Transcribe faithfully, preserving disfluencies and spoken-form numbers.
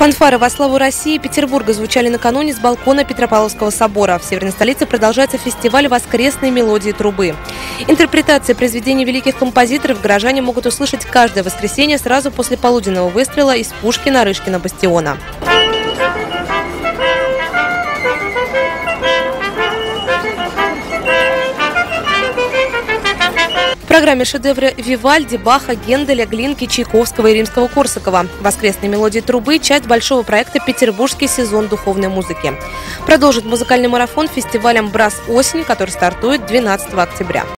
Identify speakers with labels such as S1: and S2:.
S1: Фанфары во славу России и Петербурга звучали накануне с балкона Петропавловского собора. В северной столице продолжается фестиваль «Воскресные мелодии трубы». Интерпретации произведений великих композиторов горожане могут услышать каждое воскресенье сразу после полуденного выстрела из пушки Нарышкина бастиона. В программе шедевры Вивальди, Баха, Генделя, Глинки, Чайковского и Римского-Корсакова. «Воскресные мелодии трубы» – часть большого проекта «Петербургский сезон духовной музыки». Продолжит музыкальный марафон фестивалем «Брас Осень», который стартует двенадцатого октября.